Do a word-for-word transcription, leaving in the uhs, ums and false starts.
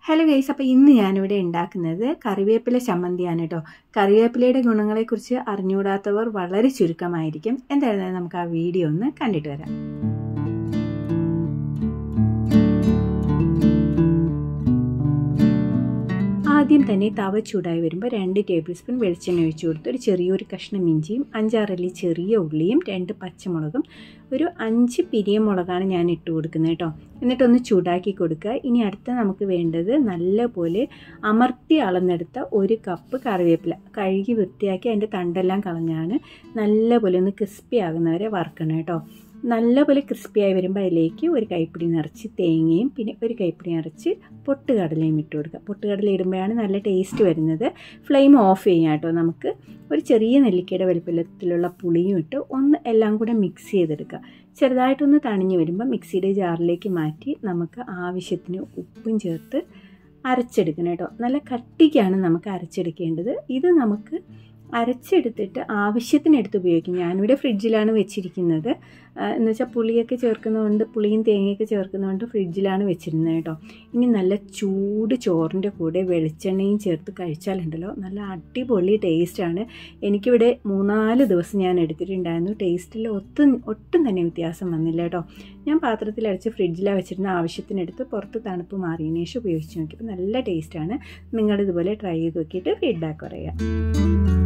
Hello guys, അപ്പോൾ ഇന്ന് ഞാനിവിടെ ഉണ്ടാക്കുന്നത് കറിവേപ്പില ചമ്മന്തിയാണ് കേട്ടോ. കറിവേപ്പിലയുടെ ഗുണങ്ങളെക്കുറിച്ച് അറിഞ്ഞുകൂടാത്തവർ വളരെ ചുരുക്കമായിരിക്കും. എന്തായാലും നമുക്ക് ആ വീഡിയോ ഒന്ന് കണ്ടിട്ട് വരാം. ആദ്യം തന്നെ തവ ചൂടായി വരുമ്പോൾ രണ്ട് ടേബിൾ സ്പൂൺ വെളിച്ചെണ്ണ ഒഴിച്ചു കൊടുത്ത് ഒരു ചെറിയൊരു കഷ്ണം ഇഞ്ചിയും അഞ്ചാറല്ലി ചെറിയ ഉള്ളിയും രണ്ട് പച്ചമുളകും ഒരു അഞ്ച് പിരിയ മുളകാണ് ഞാൻ ഇട്ട് കൊടുക്കുന്നത് കേട്ടോ. എന്നിട്ടൊന്ന് ചൂടാക്കി കൊടുക്കുക. ഇനി അടുത്ത നമുക്ക് വേണ്ടത് നല്ലപോലെ അമർത്തി അളന്നെടുത്ത ഒരു കപ്പ് കറിവേപ്പില കഴുകി വൃത്തിയാക്കി അതിൻ്റെ തണ്ടെല്ലാം കളഞ്ഞാണ് നല്ലപോലെ ഒന്ന് ക്രിസ്പി ആകുന്നവരെ വറുക്കണം കേട്ടോ. നല്ലപോലെ ക്രിസ്പിയായി വരുമ്പോൾ അതിലേക്ക് ഒരു കൈപ്പിടി നിറച്ച് തേങ്ങയും പിന്നെ ഒരു കൈപ്പിടി നിറച്ച് പൊട്ടുകടലയും ഇട്ട് കൊടുക്കുക. പൊട്ടുകടല ഇടുമ്പോഴാണ് നല്ല ടേസ്റ്റ് വരുന്നത്. ഫ്ലെയിം ഓഫ് ചെയ്യാം കേട്ടോ. നമുക്ക് ഒരു ചെറിയ നെല്ലിക്കയുടെ വലുപ്പത്തിലുള്ള പുളിയും ഇട്ട് ഒന്ന് എല്ലാം കൂടെ മിക്സ് ചെയ്തെടുക്കുക. ചെറുതായിട്ടൊന്ന് തണിഞ്ഞ് വരുമ്പോൾ മിക്സിയുടെ ജാറിലേക്ക് മാറ്റി നമുക്ക് ആവശ്യത്തിന് ഉപ്പും ചേർത്ത് അരച്ചെടുക്കണം കേട്ടോ. നല്ല കട്ടിക്കാണ് നമുക്ക് അരച്ചെടുക്കേണ്ടത്. ഇത് നമുക്ക് അരച്ചെടുത്തിട്ട് ആവശ്യത്തിനെടുത്ത് ഉപയോഗിക്കും. ഞാനിവിടെ ഫ്രിഡ്ജിലാണ് വെച്ചിരിക്കുന്നത്. എന്ന് വെച്ചാൽ പുളിയൊക്കെ ചേർക്കുന്നതുകൊണ്ട് പുളിയും തേങ്ങയൊക്കെ ചേർക്കുന്നതുകൊണ്ട് ഫ്രിഡ്ജിലാണ് വെച്ചിരുന്നത് കേട്ടോ. ഇനി നല്ല ചൂട് ചോറിൻ്റെ കൂടെ വെളിച്ചെണ്ണയും ചേർത്ത് കഴിച്ചാലുണ്ടല്ലോ നല്ല അടിപൊളി ടേസ്റ്റാണ്. എനിക്കിവിടെ മൂന്നാല് ദിവസം ഞാൻ എടുത്തിട്ടുണ്ടായിരുന്നു. ടേസ്റ്റിൽ ഒട്ടും ഒട്ടും തന്നെ വ്യത്യാസം വന്നില്ല കേട്ടോ. ഞാൻ പാത്രത്തിൽ അടച്ച് ഫ്രിഡ്ജിലാണ് വെച്ചിരുന്ന ആവശ്യത്തിനെടുത്ത് പുറത്ത് തണുപ്പ് മാറിയതിനു ശേഷം ഉപയോഗിച്ച് നോക്കിയപ്പോൾ നല്ല ടേസ്റ്റാണ്. നിങ്ങളിതുപോലെ ട്രൈ ചെയ്ത് നോക്കിയിട്ട് ഫീഡ്ബാക്ക് പറയുക.